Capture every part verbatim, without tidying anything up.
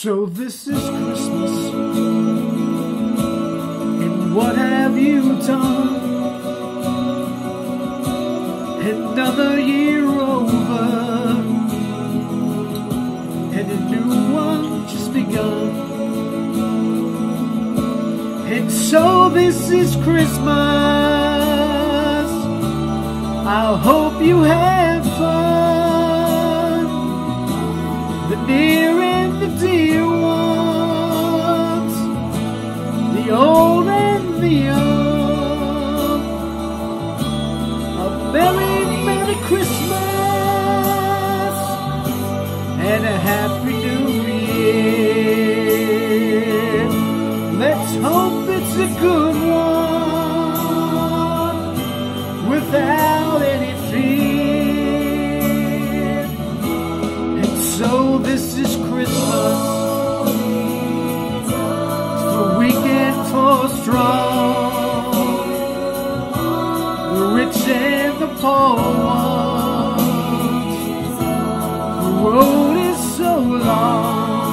So this is Christmas, and what have you done? Another year over, and a new one just begun. And so this is Christmas, I hope you have fun. The near and the dear ones, the old and the young. A merry, merry Christmas and a happy new year. Let's hope it's a good one without any fear. And so this is Christmas, for weak and for strong, the rich and the poor ones. The road is so long,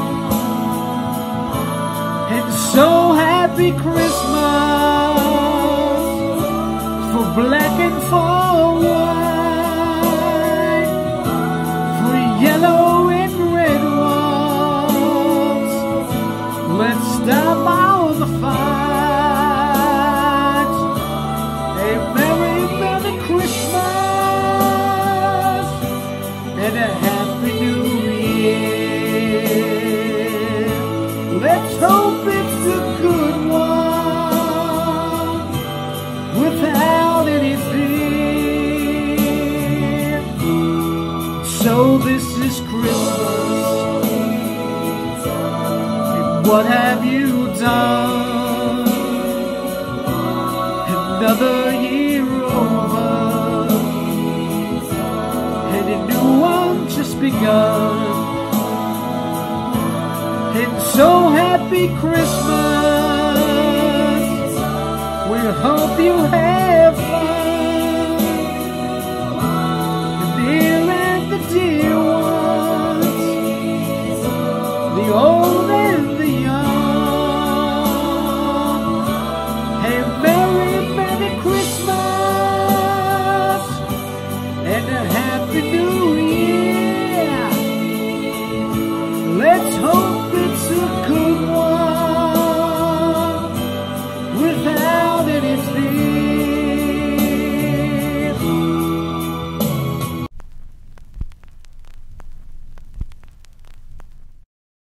and so happy Christmas for black and for white, for yellow and red ones. Let's stop all the fights. A merry, merry Christmas and a happy new year. Let's hope it's a good one without any fear. So this is Christmas, and what have you done? Another year over, and a new one just begun. And so happy Christmas, we hope you have